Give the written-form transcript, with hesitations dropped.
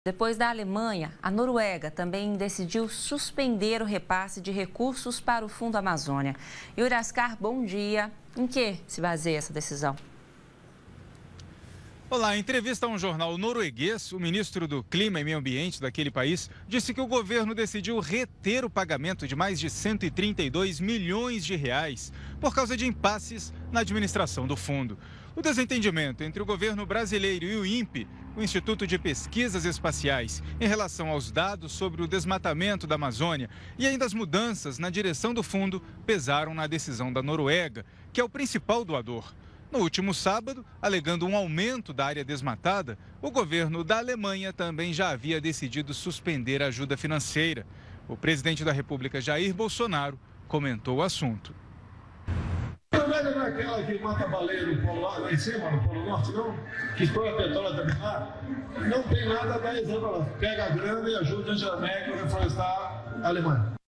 Depois da Alemanha, a Noruega também decidiu suspender o repasse de recursos para o Fundo Amazônia. Yuri Ascar, bom dia. Em que se baseia essa decisão? Olá, em entrevista a um jornal norueguês, o ministro do Clima e Meio Ambiente daquele país disse que o governo decidiu reter o pagamento de mais de 132 milhões de reais por causa de impasses na administração do fundo. O desentendimento entre o governo brasileiro e o INPE, o Instituto de Pesquisas Espaciais, em relação aos dados sobre o desmatamento da Amazônia e ainda as mudanças na direção do fundo pesaram na decisão da Noruega, que é o principal doador. No último sábado, alegando um aumento da área desmatada, o governo da Alemanha também já havia decidido suspender a ajuda financeira. O presidente da República, Jair Bolsonaro, comentou o assunto. Não é aquela que mata baleia no polo lá em cima, no Polo Norte, não? Que explora petróleo também lá? Não tem nada a dar exemplo lá. Pega a grana e ajuda a Jamaica a reflorestar a Alemanha.